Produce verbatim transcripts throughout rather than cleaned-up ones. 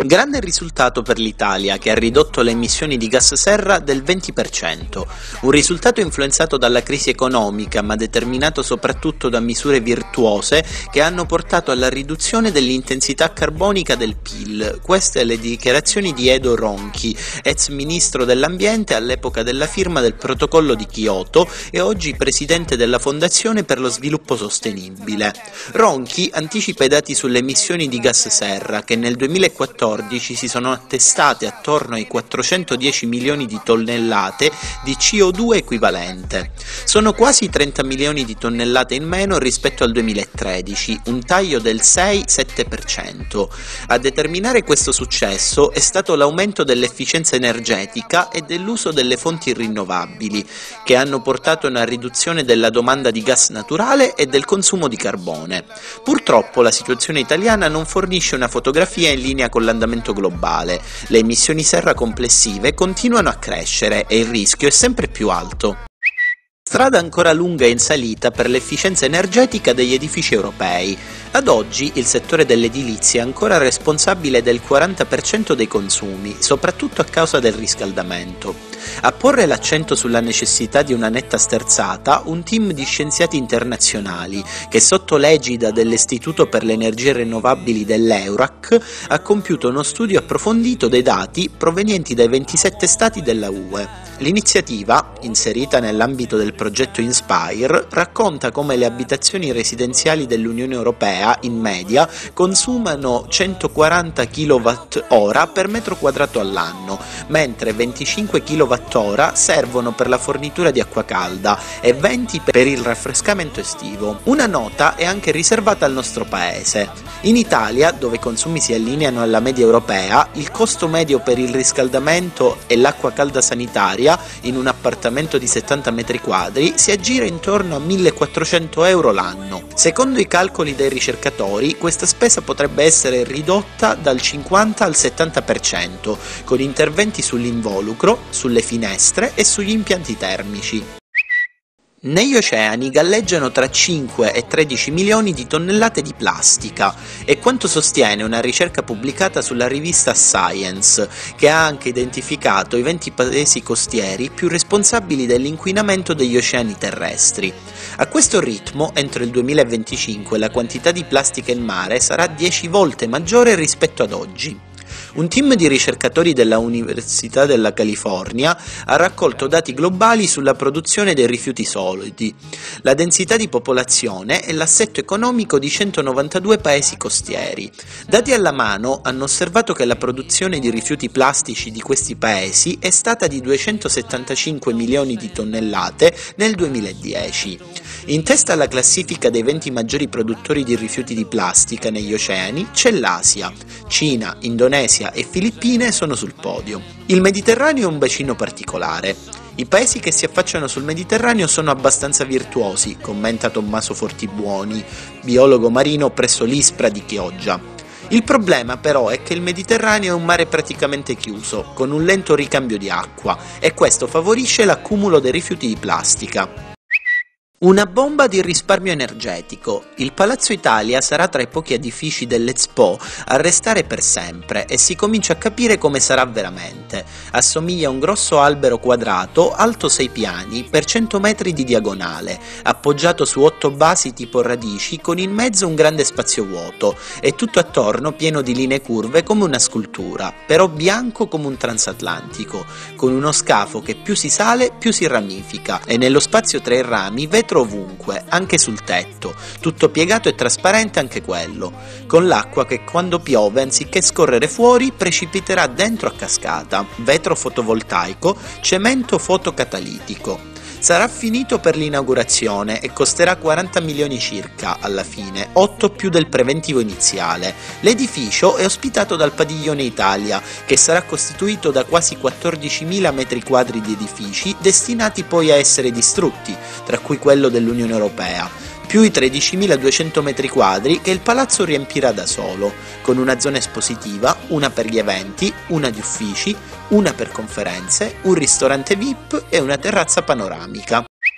Grande risultato per l'Italia, che ha ridotto le emissioni di gas serra del venti per cento, un risultato influenzato dalla crisi economica ma determinato soprattutto da misure virtuose che hanno portato alla riduzione dell'intensità carbonica del P I L. Queste le dichiarazioni di Edo Ronchi, ex ministro dell'ambiente all'epoca della firma del protocollo di Kyoto e oggi presidente della Fondazione per lo sviluppo sostenibile. Ronchi anticipa i dati sulle emissioni di gas serra che nel duemilaquattordici si sono attestate attorno ai quattrocentodieci milioni di tonnellate di C O due equivalente. Sono quasi trenta milioni di tonnellate in meno rispetto al duemilatredici, un taglio del sei sette per cento. A determinare questo successo è stato l'aumento dell'efficienza energetica e dell'uso delle fonti rinnovabili, che hanno portato a una riduzione della domanda di gas naturale e del consumo di carbone. Purtroppo la situazione italiana non fornisce una fotografia in linea con l'andamento globale. Le emissioni serra complessive continuano a crescere e il rischio è sempre più alto. Strada ancora lunga e in salita per l'efficienza energetica degli edifici europei. Ad oggi il settore dell'edilizia è ancora responsabile del quaranta per cento dei consumi, soprattutto a causa del riscaldamento. A porre l'accento sulla necessità di una netta sterzata, un team di scienziati internazionali, che sotto l'egida dell'Istituto per le energie rinnovabili dell'Eurac, ha compiuto uno studio approfondito dei dati provenienti dai ventisette stati della U E. L'iniziativa, inserita nell'ambito del progetto Inspire, racconta come le abitazioni residenziali dell'Unione Europea, in media, consumano centoquaranta chilowattora per metro quadrato all'anno, mentre venticinque chilowattora servono per la fornitura di acqua calda e venti per il raffrescamento estivo. Una nota è anche riservata al nostro paese. In Italia, dove i consumi si allineano alla media europea, il costo medio per il riscaldamento e l'acqua calda sanitaria in un appartamento di settanta metri quadri si aggira intorno a millequattrocento euro l'anno. Secondo i calcoli dei ricercatori, questa spesa potrebbe essere ridotta dal cinquanta al settanta per cento, con interventi sull'involucro, sulle finestre e sugli impianti termici. Negli oceani galleggiano tra cinque e tredici milioni di tonnellate di plastica, è quanto sostiene una ricerca pubblicata sulla rivista Science, che ha anche identificato i venti paesi costieri più responsabili dell'inquinamento degli oceani terrestri. A questo ritmo, entro il duemilaventicinque, la quantità di plastica in mare sarà dieci volte maggiore rispetto ad oggi. Un team di ricercatori della Università della California ha raccolto dati globali sulla produzione dei rifiuti solidi, la densità di popolazione e l'assetto economico di centonovantadue paesi costieri. Dati alla mano hanno osservato che la produzione di rifiuti plastici di questi paesi è stata di duecentosettantacinque milioni di tonnellate nel duemiladieci. In testa alla classifica dei venti maggiori produttori di rifiuti di plastica negli oceani c'è l'Asia. Cina, Indonesia e Filippine sono sul podio. Il Mediterraneo è un bacino particolare. I paesi che si affacciano sul Mediterraneo sono abbastanza virtuosi, commenta Tommaso Fortibuoni, biologo marino presso l'ISPRA di Chioggia. Il problema però è che il Mediterraneo è un mare praticamente chiuso, con un lento ricambio di acqua, e questo favorisce l'accumulo dei rifiuti di plastica. Una bomba di risparmio energetico. Il Palazzo Italia sarà tra i pochi edifici dell'Expo a restare per sempre e si comincia a capire come sarà veramente. Assomiglia a un grosso albero quadrato alto sei piani per cento metri di diagonale, appoggiato su otto basi tipo radici con in mezzo un grande spazio vuoto e tutto attorno pieno di linee curve come una scultura, però bianco come un transatlantico, con uno scafo che più si sale più si ramifica e nello spazio tra i rami vetro ovunque, anche sul tetto, tutto piegato e trasparente anche quello, con l'acqua che quando piove anziché scorrere fuori precipiterà dentro a cascata, vetro fotovoltaico, cemento fotocatalitico. Sarà finito per l'inaugurazione e costerà quaranta milioni circa alla fine, otto più del preventivo iniziale. L'edificio è ospitato dal Padiglione Italia, che sarà costituito da quasi quattordicimila metri quadri di edifici destinati poi a essere distrutti, tra cui quello dell'Unione Europea, più i tredicimiladuecento metri quadri che il palazzo riempirà da solo, con una zona espositiva, una per gli eventi, una di uffici, una per conferenze, un ristorante V I P e una terrazza panoramica.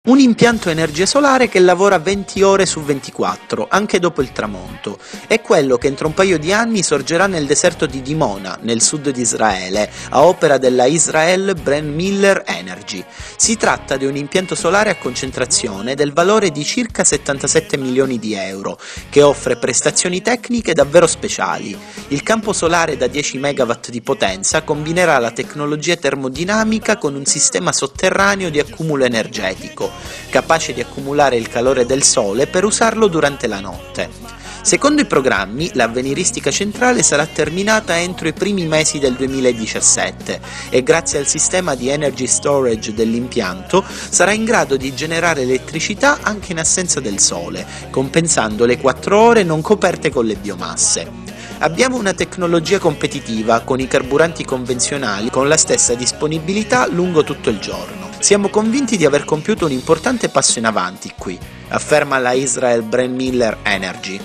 Un impianto a energia solare che lavora venti ore su ventiquattro, anche dopo il tramonto. È quello che entro un paio di anni sorgerà nel deserto di Dimona, nel sud di Israele, a opera della Israel Brand Miller Energy. Si tratta di un impianto solare a concentrazione del valore di circa settantasette milioni di euro, che offre prestazioni tecniche davvero speciali. Il campo solare da dieci megawatt di potenza combinerà la tecnologia termodinamica con un sistema sotterraneo di accumulo energetico, capace di accumulare il calore del sole per usarlo durante la notte. Secondo i programmi, l'avveniristica centrale sarà terminata entro i primi mesi del duemiladiciassette e grazie al sistema di energy storage dell'impianto sarà in grado di generare elettricità anche in assenza del sole, compensando le quattro ore non coperte con le biomasse. Abbiamo una tecnologia competitiva con i carburanti convenzionali con la stessa disponibilità lungo tutto il giorno. Siamo convinti di aver compiuto un importante passo in avanti qui, afferma la Israel Brand Miller Energy.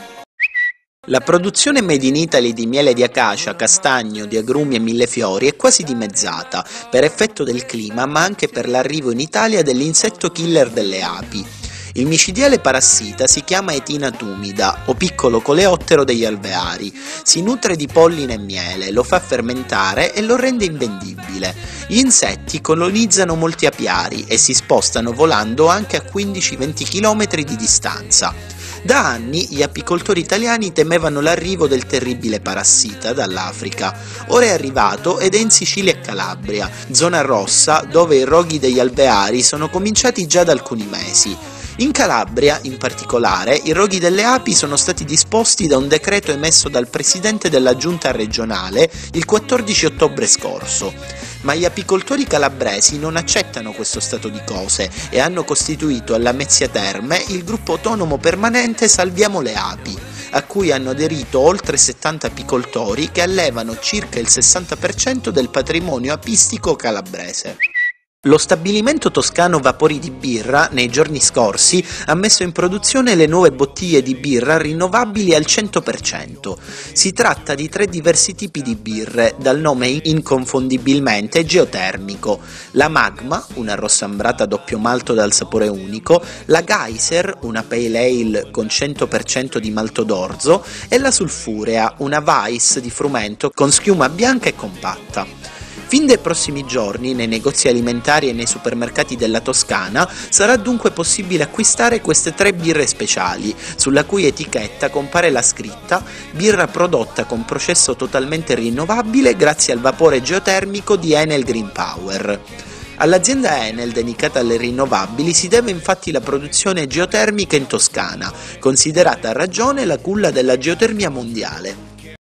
La produzione made in Italy di miele di acacia, castagno, di agrumi e millefiori è quasi dimezzata, per effetto del clima ma anche per l'arrivo in Italia dell'insetto killer delle api. Il micidiale parassita si chiama Etina tumida, o piccolo coleottero degli alveari. Si nutre di polline e miele, lo fa fermentare e lo rende invendibile. Gli insetti colonizzano molti apiari e si spostano volando anche a quindici venti chilometri di distanza. Da anni gli apicoltori italiani temevano l'arrivo del terribile parassita dall'Africa. Ora è arrivato ed è in Sicilia e Calabria, zona rossa dove i roghi degli alveari sono cominciati già da alcuni mesi. In Calabria, in particolare, i roghi delle api sono stati disposti da un decreto emesso dal presidente della giunta regionale il quattordici ottobre scorso. Ma gli apicoltori calabresi non accettano questo stato di cose e hanno costituito alla Mezzia Terme il gruppo autonomo permanente Salviamo le Api, a cui hanno aderito oltre settanta apicoltori che allevano circa il sessanta per cento del patrimonio apistico calabrese. Lo stabilimento toscano Vapori di Birra, nei giorni scorsi, ha messo in produzione le nuove bottiglie di birra rinnovabili al cento per cento. Si tratta di tre diversi tipi di birre, dal nome inconfondibilmente geotermico: la Magma, una rossa ambrata doppio malto dal sapore unico, la Geyser, una pale ale con cento per cento di malto d'orzo, e la Sulfurea, una Weiss di frumento con schiuma bianca e compatta. Fin dai prossimi giorni, nei negozi alimentari e nei supermercati della Toscana, sarà dunque possibile acquistare queste tre birre speciali, sulla cui etichetta compare la scritta «Birra prodotta con processo totalmente rinnovabile grazie al vapore geotermico di Enel Green Power». All'azienda Enel dedicata alle rinnovabili si deve infatti la produzione geotermica in Toscana, considerata a ragione la culla della geotermia mondiale.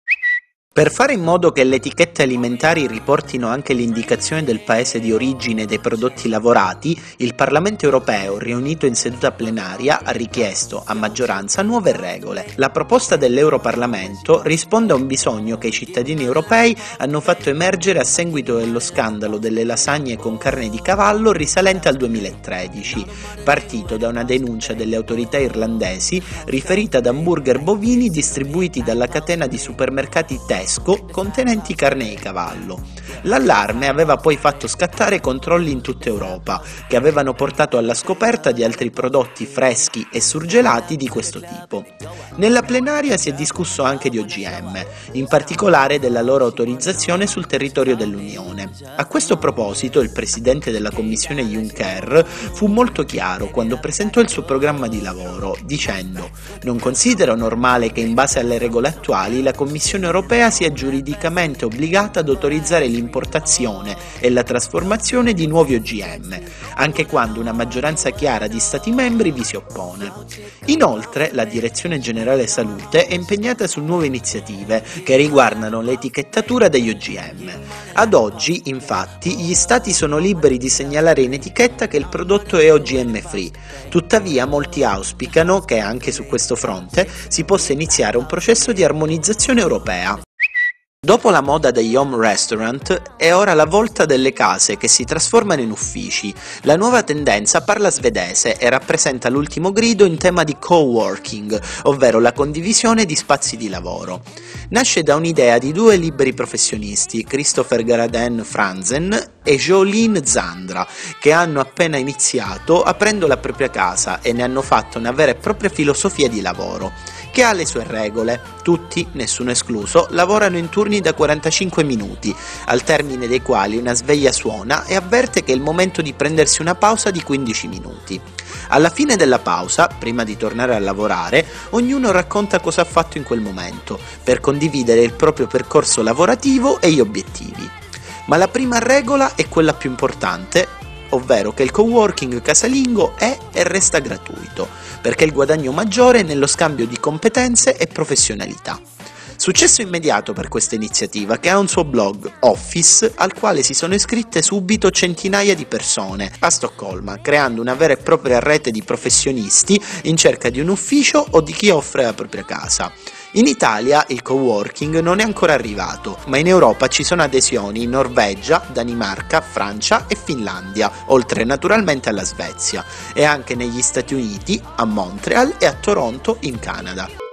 Per fare in modo che le etichette alimentari riportino anche l'indicazione del paese di origine dei prodotti lavorati, il Parlamento europeo, riunito in seduta plenaria, ha richiesto a maggioranza nuove regole. La proposta dell'Europarlamento risponde a un bisogno che i cittadini europei hanno fatto emergere a seguito dello scandalo delle lasagne con carne di cavallo risalente al duemilatredici, partito da una denuncia delle autorità irlandesi riferita ad hamburger bovini distribuiti dalla catena di supermercati Tesco contenenti carne di cavallo. L'allarme aveva poi fatto scattare controlli in tutta Europa, che avevano portato alla scoperta di altri prodotti freschi e surgelati di questo tipo. Nella plenaria si è discusso anche di O G M, in particolare della loro autorizzazione sul territorio dell'Unione. A questo proposito il presidente della Commissione Juncker fu molto chiaro quando presentò il suo programma di lavoro, dicendo: «Non considero normale che in base alle regole attuali la Commissione europea sia giuridicamente obbligata ad autorizzare l'importazione e la trasformazione di nuovi O G M, anche quando una maggioranza chiara di Stati membri vi si oppone». Inoltre, la Direzione Generale Salute è impegnata su nuove iniziative che riguardano l'etichettatura degli O G M. Ad oggi, infatti, gli Stati sono liberi di segnalare in etichetta che il prodotto è O G M free. Tuttavia, molti auspicano che anche su questo fronte si possa iniziare un processo di armonizzazione europea. Dopo la moda degli home restaurant, è ora la volta delle case che si trasformano in uffici. La nuova tendenza parla svedese e rappresenta l'ultimo grido in tema di coworking, ovvero la condivisione di spazi di lavoro. Nasce da un'idea di due liberi professionisti, Christopher Garaden Franzen e Jolene Zandra, che hanno appena iniziato aprendo la propria casa e ne hanno fatto una vera e propria filosofia di lavoro, che ha le sue regole. Tutti, nessuno escluso, lavorano in turni da quarantacinque minuti, al termine dei quali una sveglia suona e avverte che è il momento di prendersi una pausa di quindici minuti. Alla fine della pausa, prima di tornare a lavorare, ognuno racconta cosa ha fatto in quel momento, per condividere il proprio percorso lavorativo e gli obiettivi. Ma la prima regola è quella più importante, ovvero che il coworking casalingo è e resta gratuito, perché il guadagno maggiore è nello scambio di competenze e professionalità. Successo immediato per questa iniziativa, che ha un suo blog, Office, al quale si sono iscritte subito centinaia di persone a Stoccolma, creando una vera e propria rete di professionisti in cerca di un ufficio o di chi offre la propria casa. In Italia il coworking non è ancora arrivato, ma in Europa ci sono adesioni in Norvegia, Danimarca, Francia e Finlandia, oltre naturalmente alla Svezia, e anche negli Stati Uniti, a Montreal e a Toronto in Canada.